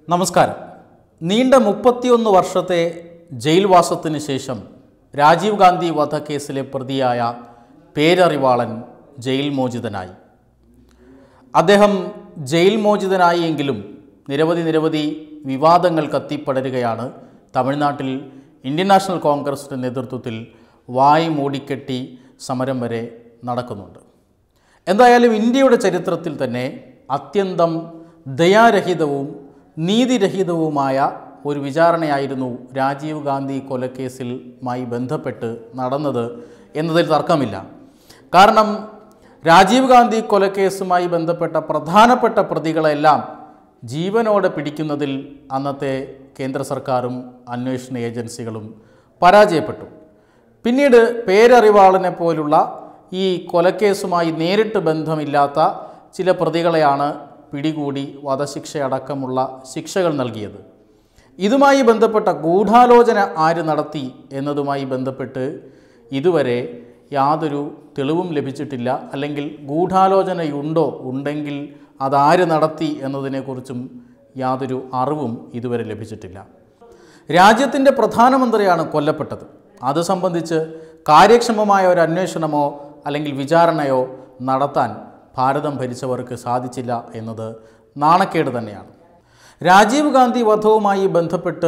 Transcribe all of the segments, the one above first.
നമസ്കാരം. നീണ്ട 31 വർഷത്തെ ജയിൽവാസത്തിന് ശേഷം രാജീവ് ഗാന്ധി വധക്കേസിലെ പ്രതിയായ പേരറിവാളൻ ജയിൽ മോചിതനായി. അദ്ദേഹം ജയിൽ മോചിതനായി എങ്കിലും നിരവധി വിവാദങ്ങൾ കത്തിപ്പടരുകയാണ്. തമിഴ്നാട്ടിൽ ഇന്ത്യൻ നാഷണൽ കോൺഗ്രസിൻ്റെ നേതൃത്വത്തിൽ വായ് മൂടിക്കെട്ടി സമരം വരെ നടക്കുന്നുണ്ട്. എന്തായാലും ഇന്ത്യയുടെ ചരിത്രത്തിൽ തന്നെ അത്യന്തം ദയാരഹിതവും നീതിരഹിതവുമായ ഒരു വിചാരണയായിരുന്നു രാജീവ് ഗാന്ധി കൊലക്കേസിലുമായി ബന്ധപ്പെട്ട് നടന്നത് എന്നതിൽ തർക്കമില്ല. കാരണം രാജീവ് ഗാന്ധി കൊലക്കേസുമായി ബന്ധപ്പെട്ട പ്രധാനപ്പെട്ട പ്രതികളെല്ലാം ജീവനോടെ പിടിക്കുന്നതിൽ അന്നത്തെ കേന്ദ്ര സർക്കാരും അന്വേഷണ ഏജൻസികളും പരാജയപ്പെട്ടു. പിന്നീട് പേരറിവാളനെ പോലുള്ള ഈ കൊലക്കേസുമായി നേരിട്ട് ബന്ധമില്ലാത്ത ചില പ്രതികളെയാണ് പിടികൂടി വധശിക്ഷയടക്കമുള്ള ശിക്ഷകൾ നൽകിയത്. ഇതുമായി ബന്ധപ്പെട്ട ഗൂഢാലോചന ആര് നടത്തി എന്നതുമായി ബന്ധപ്പെട്ട് ഇതുവരെ യാതൊരു തെളിവും ലഭിച്ചിട്ടില്ല. അല്ലെങ്കിൽ ഗൂഢാലോചനയുണ്ടോ, ഉണ്ടെങ്കിൽ അതാര് നടത്തി എന്നതിനെക്കുറിച്ചും യാതൊരു അറിവും ഇതുവരെ ലഭിച്ചിട്ടില്ല. രാജ്യത്തിൻ്റെ പ്രധാനമന്ത്രിയാണ് കൊല്ലപ്പെട്ടത്. അത് സംബന്ധിച്ച് കാര്യക്ഷമമായ ഒരു അന്വേഷണമോ അല്ലെങ്കിൽ വിചാരണയോ നടത്താൻ ഭാരതം ഭരിച്ചവർക്ക് സാധിച്ചില്ല എന്നത് നാണക്കേട് തന്നെയാണ്. രാജീവ് ഗാന്ധി വധവുമായി ബന്ധപ്പെട്ട്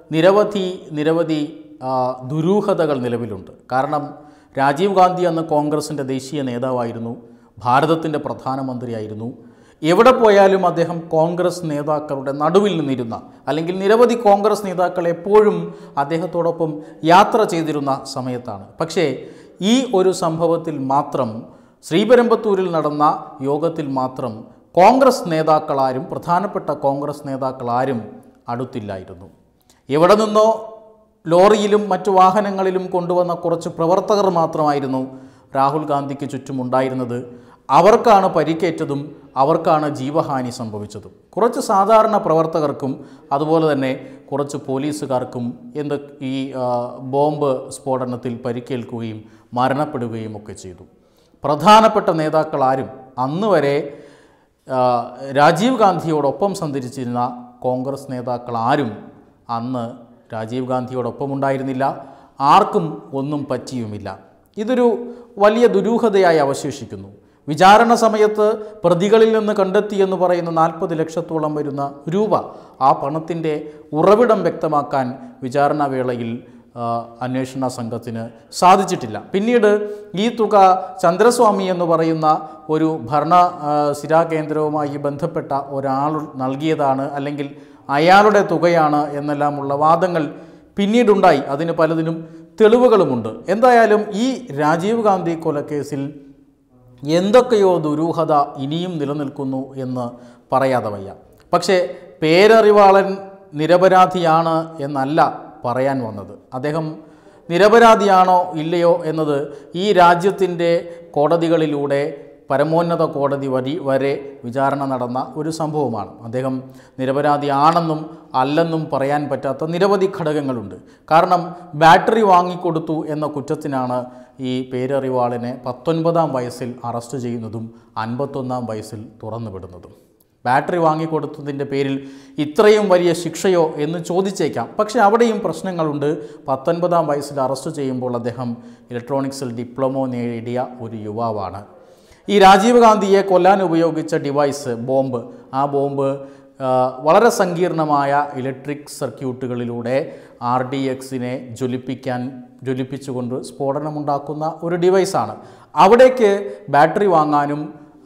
നിരവധി ദുരൂഹതകൾ നിലവിലുണ്ട്. കാരണം രാജീവ് ഗാന്ധി അന്ന് കോൺഗ്രസിൻ്റെ ദേശീയ നേതാവായിരുന്നു, ഭാരതത്തിൻ്റെ പ്രധാനമന്ത്രിയായിരുന്നു. എവിടെ പോയാലും അദ്ദേഹം കോൺഗ്രസ് നേതാക്കളുടെ നടുവിൽ നിന്നിരുന്ന, അല്ലെങ്കിൽ നിരവധി കോൺഗ്രസ് നേതാക്കൾ എപ്പോഴും അദ്ദേഹത്തോടൊപ്പം യാത്ര ചെയ്തിരുന്ന സമയത്താണ്. പക്ഷേ ഈ ഒരു സംഭവത്തിൽ മാത്രം, ശ്രീപെരുമ്പത്തൂരിൽ നടന്ന യോഗത്തിൽ മാത്രം കോൺഗ്രസ് നേതാക്കളാരും, പ്രധാനപ്പെട്ട കോൺഗ്രസ് നേതാക്കളാരും അടുത്തില്ലായിരുന്നു. എവിടെ നിന്നോ ലോറിയിലും മറ്റു വാഹനങ്ങളിലും കൊണ്ടുവന്ന കുറച്ച് പ്രവർത്തകർ മാത്രമായിരുന്നു രാഹുൽ ഗാന്ധിക്ക് ചുറ്റുമുണ്ടായിരുന്നത്. അവർക്കാണ് പരിക്കേറ്റതും അവർക്കാണ് ജീവഹാനി സംഭവിച്ചതും. കുറച്ച് സാധാരണ പ്രവർത്തകർക്കും അതുപോലെ തന്നെ കുറച്ച് പോലീസുകാർക്കും ഈ ബോംബ് സ്ഫോടനത്തിൽ പരിക്കേൽക്കുകയും മരണപ്പെടുകയും ഒക്കെ ചെയ്തു. പ്രധാനപ്പെട്ട നേതാക്കൾ ആരും, അന്ന് വരെ രാജീവ് ഗാന്ധിയോടൊപ്പം സഞ്ചരിച്ചിരുന്ന കോൺഗ്രസ് നേതാക്കൾ ആരും അന്ന് രാജീവ് ഗാന്ധിയോടൊപ്പം ഉണ്ടായിരുന്നില്ല. ആർക്കും ഒന്നും പറ്റിയുമില്ല. ഇതൊരു വലിയ ദുരൂഹതയായി അവശേഷിക്കുന്നു. വിചാരണ സമയത്ത് പ്രതികളിൽ നിന്ന് കണ്ടെത്തിയെന്ന് പറയുന്ന 40 ലക്ഷത്തോളം വരുന്ന രൂപ, ആ പണത്തിൻ്റെ ഉറവിടം വ്യക്തമാക്കാൻ വിചാരണ വേളയിൽ അന്വേഷണ സംഘത്തിന് സാധിച്ചിട്ടില്ല. പിന്നീട് ഈ തുക ചന്ദ്രസ്വാമി എന്ന് പറയുന്ന ഒരു ഭരണ സ്ഥിരാകേന്ദ്രവുമായി ബന്ധപ്പെട്ട ഒരാൾ നൽകിയതാണ്, അല്ലെങ്കിൽ അയാളുടെ തുകയാണ് എന്നെല്ലാമുള്ള വാദങ്ങൾ പിന്നീടുണ്ടായി. അതിന് പലതിനും തെളിവുകളുമുണ്ട്. എന്തായാലും ഈ രാജീവ് ഗാന്ധി കൊലക്കേസിൽ എന്തൊക്കെയോ ദുരൂഹത ഇനിയും നിലനിൽക്കുന്നു എന്ന് പറയാതെ വയ്യ. പക്ഷേ പേരറിവാളൻ നിരപരാധിയാണ് എന്നല്ല പറയാൻ വന്നത്. അദ്ദേഹം നിരപരാധിയാണോ ഇല്ലയോ എന്നത് ഈ രാജ്യത്തിൻ്റെ കോടതികളിലൂടെ പരമോന്നത കോടതി വരെ വിചാരണ നടന്ന ഒരു സംഭവമാണ്. അദ്ദേഹം നിരപരാധിയാണെന്നും അല്ലെന്നും പറയാൻ പറ്റാത്ത നിരവധി ഘടകങ്ങളുണ്ട്. കാരണം ബാറ്ററി വാങ്ങിക്കൊടുത്തു എന്ന കുറ്റത്തിനാണ് ഈ പേരറിവാളിനെ 19-ാം വയസ്സിൽ അറസ്റ്റ് ചെയ്യുന്നതും 51-ാം വയസ്സിൽ തുറന്നുവിടുന്നതും. ബാറ്ററി വാങ്ങിക്കൊടുത്തതിൻ്റെ പേരിൽ ഇത്രയും വലിയ ശിക്ഷയോ എന്ന് ചോദിച്ചേക്കാം. പക്ഷേ അവിടെയും പ്രശ്നങ്ങളുണ്ട്. 19-ാം വയസ്സിൽ അറസ്റ്റ് ചെയ്യുമ്പോൾ അദ്ദേഹം ഇലക്ട്രോണിക്സിൽ ഡിപ്ലോമ നേടിയ ഒരു യുവാവാണ്. ഈ രാജീവ് ഗാന്ധിയെ കൊല്ലാൻ ഉപയോഗിച്ച ഡിവൈസ്, ബോംബ്, ആ ബോംബ് വളരെ സങ്കീർണമായ ഇലക്ട്രിക് സർക്യൂട്ടുകളിലൂടെ RDXനെ ജ്വലിപ്പിച്ചുകൊണ്ട് സ്ഫോടനമുണ്ടാക്കുന്ന ഒരു ഡിവൈസാണ്. അവിടേക്ക് ബാറ്ററി വാങ്ങാനും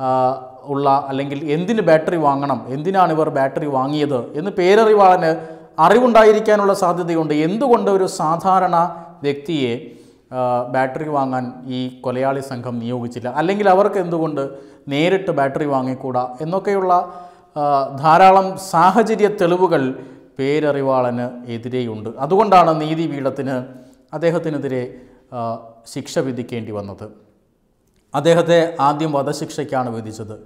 അല്ലെങ്കിൽ എന്തിന് ബാറ്ററി വാങ്ങണം, എന്തിനാണ് ഇവർ ബാറ്ററി വാങ്ങിയത് എന്ന് പേരറിവാളന് അറിവുണ്ടായിരിക്കാനുള്ള സാധ്യതയുണ്ട്. എന്തുകൊണ്ട് ഒരു സാധാരണ വ്യക്തിയെ ബാറ്ററി വാങ്ങാൻ ഈ കൊലയാളി സംഘം നിയോഗിച്ചില്ല, അല്ലെങ്കിൽ അവർക്ക് എന്തുകൊണ്ട് നേരിട്ട് ബാറ്ററി വാങ്ങിക്കൂടാ എന്നൊക്കെയുള്ള ധാരാളം സാഹചര്യ തെളിവുകൾ പേരറിവാളന് എതിരെയുണ്ട്. അതുകൊണ്ടാണ് നീതിപീഠത്തിന് അദ്ദേഹത്തിനെതിരെ ശിക്ഷ വിധിക്കേണ്ടി വന്നത്. അദ്ദേഹത്തെ ആദ്യം വധശിക്ഷയ്ക്കാണ് വിധിച്ചത്.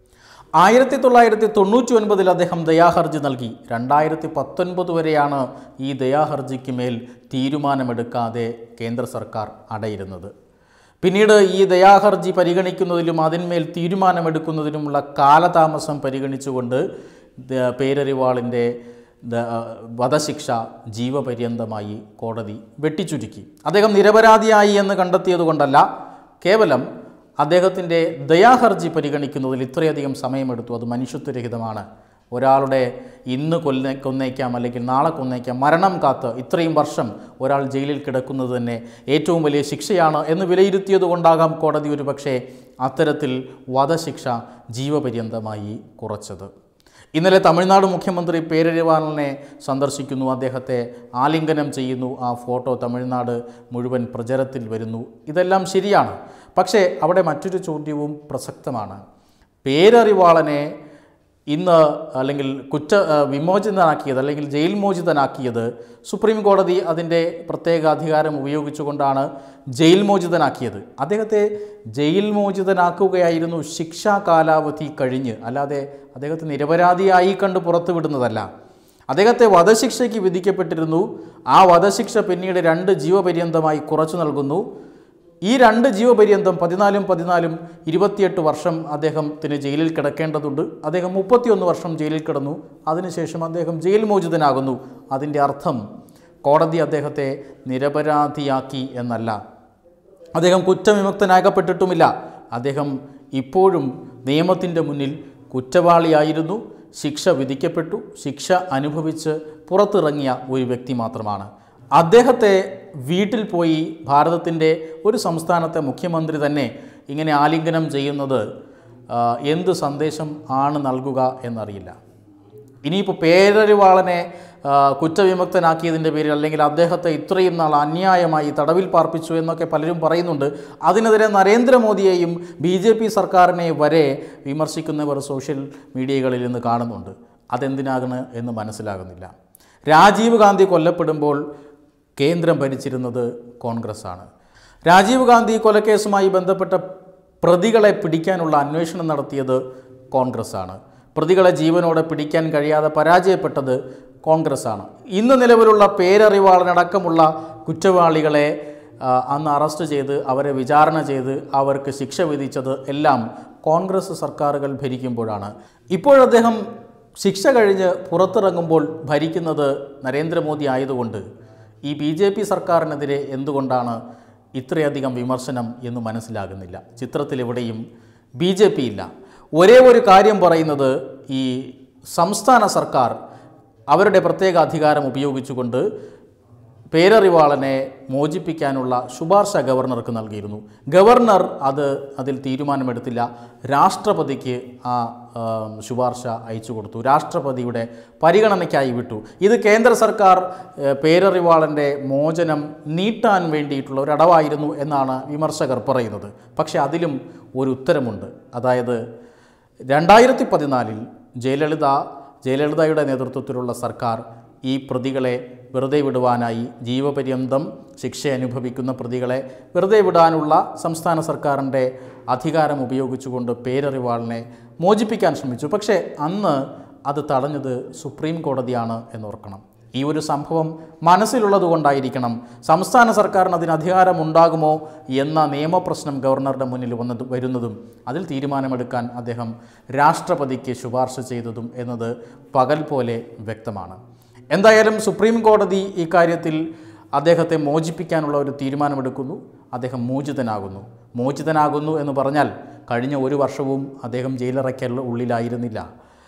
1999 അദ്ദേഹം ദയാഹർജി നൽകി. 2019 വരെയാണ് ഈ ദയാഹർജിക്ക് മേൽ തീരുമാനമെടുക്കാതെ കേന്ദ്ര സർക്കാർ അടയിരുന്നത്. പിന്നീട് ഈ ദയാഹർജി പരിഗണിക്കുന്നതിലും അതിന്മേൽ തീരുമാനമെടുക്കുന്നതിനുമുള്ള കാലതാമസം പരിഗണിച്ചുകൊണ്ട് പേരറിവാളിൻ്റെ വധശിക്ഷ ജീവപര്യന്തമായി കോടതി വെട്ടിച്ചുരുക്കി. അദ്ദേഹം നിരപരാധിയായി എന്ന് കണ്ടെത്തിയതുകൊണ്ടല്ല, കേവലം അദ്ദേഹത്തിൻ്റെ ദയാഹർജി പരിഗണിക്കുന്നതിൽ ഇത്രയധികം സമയമെടുത്തു. അത് മനുഷ്യത്വരഹിതമാണ്. ഒരാളുടെ ഇന്ന് കൊന്നേക്കാം അല്ലെങ്കിൽ നാളെ കൊന്നേക്കാം മരണം കാത്ത് ഇത്രയും വർഷം ഒരാൾ ജയിലിൽ കിടക്കുന്നത് തന്നെ ഏറ്റവും വലിയ ശിക്ഷയാണ് എന്ന് വിലയിരുത്തിയത് കൊണ്ടാകാം കോടതി ഒരു പക്ഷേ അത്തരത്തിൽ വധശിക്ഷ ജീവപര്യന്തമായി കുറച്ചത്. ഇന്നലെ തമിഴ്നാട് മുഖ്യമന്ത്രി പേരറിവാളനെ സന്ദർശിക്കുന്നു, അദ്ദേഹത്തെ ആലിംഗനം ചെയ്യുന്നു. ആ ഫോട്ടോ തമിഴ്നാട് മുഴുവൻ പ്രചാരത്തിൽ വരുന്നു. ഇതെല്ലാം ശരിയാണ്. പക്ഷേ അവിടെ മറ്റൊരു ചോദ്യവും പ്രസക്തമാണ്. പേരറിവാളനെ ഇന്ന് അല്ലെങ്കിൽ വിമോചിതനാക്കിയത് അല്ലെങ്കിൽ ജയിൽ മോചിതനാക്കിയത് സുപ്രീം കോടതി അതിൻ്റെ പ്രത്യേക അധികാരം ഉപയോഗിച്ചുകൊണ്ടാണ് ജയിൽ മോചിതനാക്കിയത്. അദ്ദേഹത്തെ ജയിൽ മോചിതനാക്കുകയായിരുന്നു ശിക്ഷാ കാലാവധി കഴിഞ്ഞ്, അല്ലാതെ അദ്ദേഹത്തെ നിരപരാധിയായി കണ്ട് പുറത്തുവിടുന്നതല്ല. അദ്ദേഹത്തെ വധശിക്ഷയ്ക്ക് വിധിക്കപ്പെട്ടിരുന്നു. ആ വധശിക്ഷ പിന്നീട് 2 ജീവപര്യന്തമായി കുറച്ചു നൽകുന്നു. ഈ 2 ജീവപര്യന്തം 14 28 വർഷം അദ്ദേഹത്തിന് ജയിലിൽ കിടക്കേണ്ടതുണ്ട്. അദ്ദേഹം 31 വർഷം ജയിലിൽ കിടന്നു. അതിനുശേഷം അദ്ദേഹം ജയിൽ മോചിതനാകുന്നു. അതിൻ്റെ അർത്ഥം കോടതി അദ്ദേഹത്തെ നിരപരാധിയാക്കി എന്നല്ല. അദ്ദേഹം കുറ്റവിമുക്തനാക്കപ്പെട്ടിട്ടുമില്ല. അദ്ദേഹം ഇപ്പോഴും നിയമത്തിൻ്റെ മുന്നിൽ കുറ്റവാളിയായിരുന്നു. ശിക്ഷ വിധിക്കപ്പെട്ടു. ശിക്ഷ അനുഭവിച്ച് പുറത്തിറങ്ങിയ ഒരു വ്യക്തി മാത്രമാണ്. അദ്ദേഹത്തെ വീട്ടിൽ പോയി ഭാരതത്തിൻ്റെ ഒരു സംസ്ഥാനത്തെ മുഖ്യമന്ത്രി തന്നെ ഇങ്ങനെ ആലിംഗനം ചെയ്യുന്നത് എന്ത് സന്ദേശം ആണ് നൽകുക എന്നറിയില്ല. ഇനിയിപ്പോൾ പേരറിവാളനെ കുറ്റവിമുക്തനാക്കിയതിൻ്റെ പേരിൽ അല്ലെങ്കിൽ അദ്ദേഹത്തെ ഇത്രയും നാൾ അന്യായമായി തടവിൽ പാർപ്പിച്ചു എന്നൊക്കെ പലരും പറയുന്നുണ്ട്. അതിനെതിരെ നരേന്ദ്രമോദിയെയും BJP സർക്കാരിനെ വരെ വിമർശിക്കുന്നവർ സോഷ്യൽ മീഡിയകളിൽ നിന്ന് കാണുന്നുണ്ട്. അതെന്തിനാകണ് എന്ന് മനസ്സിലാകുന്നില്ല. രാജീവ് ഗാന്ധി കൊല്ലപ്പെടുമ്പോൾ കേന്ദ്രം ഭരിച്ചിരുന്നത് കോൺഗ്രസ്സാണ്. രാജീവ് ഗാന്ധി കൊലക്കേസുമായി ബന്ധപ്പെട്ട പ്രതികളെ പിടിക്കാനുള്ള അന്വേഷണം നടത്തിയത് കോൺഗ്രസ്സാണ്. പ്രതികളെ ജീവനോടെ പിടിക്കാൻ കഴിയാതെ പരാജയപ്പെട്ടത് കോൺഗ്രസ്സാണ്. ഇന്ന് നിലവിലുള്ള പേരറിവാളനടക്കമുള്ള കുറ്റവാളികളെ അന്ന് അറസ്റ്റ് ചെയ്ത് അവരെ വിചാരണ ചെയ്ത് അവർക്ക് ശിക്ഷ വിധിച്ചത് എല്ലാം കോൺഗ്രസ് സർക്കാരുകൾ ഭരിക്കുമ്പോഴാണ്. ഇപ്പോഴദ്ദേഹം ശിക്ഷ കഴിഞ്ഞ് പുറത്തിറങ്ങുമ്പോൾ ഭരിക്കുന്നത് നരേന്ദ്രമോദി ആയതുകൊണ്ട് ഈ BJP സർക്കാരിനെതിരെ എന്തുകൊണ്ടാണ് ഇത്രയധികം വിമർശനം എന്ന് മനസ്സിലാകുന്നില്ല. ചിത്രത്തിലെവിടെയും BJP ഇല്ല. ഒരേ ഒരു കാര്യം പറയുന്നത്, ഈ സംസ്ഥാന സർക്കാർ അവരുടെ പ്രത്യേക അധികാരം ഉപയോഗിച്ചുകൊണ്ട് പേരറിവാളനെ മോചിപ്പിക്കാനുള്ള ശുപാർശ ഗവർണർക്ക് നൽകിയിരുന്നു. ഗവർണർ അതിൽ തീരുമാനമെടുത്തില്ല. രാഷ്ട്രപതിക്ക് ആ ശുപാർശ അയച്ചു കൊടുത്തു. രാഷ്ട്രപതിയുടെ പരിഗണനയ്ക്കായി വിട്ടു. ഇത് കേന്ദ്ര സർക്കാർ പേരറിവാളൻ്റെ മോചനം നീട്ടാൻ വേണ്ടിയിട്ടുള്ള ഒരു അടവായിരുന്നു എന്നാണ് വിമർശകർ പറയുന്നത്. പക്ഷേ അതിലും ഒരു ഉത്തരമുണ്ട്. അതായത് 2014 ജയലളിതയുടെ നേതൃത്വത്തിലുള്ള സർക്കാർ ഈ പ്രതികളെ വെറുതെ വിടുവാനായി, ജീവപര്യന്തം ശിക്ഷ അനുഭവിക്കുന്ന പ്രതികളെ വെറുതെ വിടാനുള്ള സംസ്ഥാന സർക്കാരിൻ്റെ അധികാരം ഉപയോഗിച്ചുകൊണ്ട് പേരറിവാളനെ മോചിപ്പിക്കാൻ ശ്രമിച്ചു. പക്ഷേ അന്ന് അത് തടഞ്ഞത് സുപ്രീം കോടതിയാണ് എന്നോർക്കണം. ഈ ഒരു സംഭവം മനസ്സിലുള്ളത് കൊണ്ടായിരിക്കണം സംസ്ഥാന സർക്കാരിന് അതിന് അധികാരമുണ്ടാകുമോ എന്ന നിയമപ്രശ്നം ഗവർണറുടെ മുന്നിൽ വരുന്നതും അതിൽ തീരുമാനമെടുക്കാൻ അദ്ദേഹം രാഷ്ട്രപതിക്ക് ശുപാർശ ചെയ്തതും എന്നത് പകൽ പോലെ വ്യക്തമാണ്. എന്തായാലും സുപ്രീം കോടതി ഈ കാര്യത്തിൽ അദ്ദേഹത്തെ മോചിപ്പിക്കാനുള്ള ഒരു തീരുമാനമെടുക്കുന്നു. അദ്ദേഹം മോചിതനാകുന്നു എന്ന് പറഞ്ഞാൽ കഴിഞ്ഞ ഒരു വർഷവും അദ്ദേഹം ജയിലറയ്ക്കുള്ള ഉള്ളിലായിരുന്നില്ല.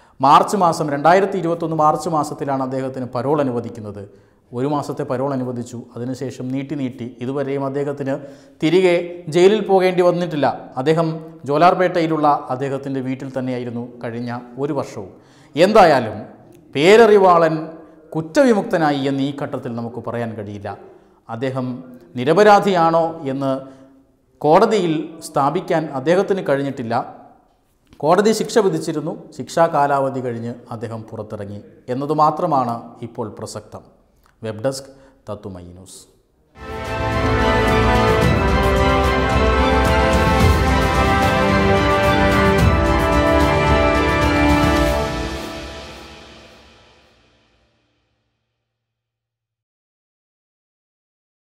2021 മാർച്ച് മാസത്തിലാണ് അദ്ദേഹത്തിന് പരോൾ അനുവദിക്കുന്നത്. 1 മാസത്തെ പരോൾ അനുവദിച്ചു. അതിനുശേഷം നീട്ടി ഇതുവരെയും അദ്ദേഹത്തിന് തിരികെ ജയിലിൽ പോകേണ്ടി വന്നിട്ടില്ല. അദ്ദേഹം ജോലാർപേട്ടയിലുള്ള അദ്ദേഹത്തിൻ്റെ വീട്ടിൽ തന്നെയായിരുന്നു കഴിഞ്ഞ ഒരു വർഷവും. എന്തായാലും പേരറിവാളൻ കുറ്റവിമുക്തനായി എന്ന് ഈ ഘട്ടത്തിൽ നമുക്ക് പറയാൻ കഴിയില്ല. അദ്ദേഹം നിരപരാധിയാണോ എന്ന് കോടതിയിൽ സ്ഥാപിക്കാൻ അദ്ദേഹത്തിന് കഴിഞ്ഞിട്ടില്ല. കോടതി ശിക്ഷ വിധിച്ചിരുന്നു. ശിക്ഷാ കാലാവധി കഴിഞ്ഞ് അദ്ദേഹം പുറത്തിറങ്ങി എന്നതുമാത്രമാണ് ഇപ്പോൾ പ്രസക്തം. Web desk Tatwamayi news.